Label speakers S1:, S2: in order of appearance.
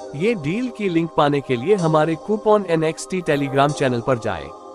S1: ये डील की लिंक पाने के लिए हमारे कूपन NXT टेलीग्राम चैनल पर जाएं।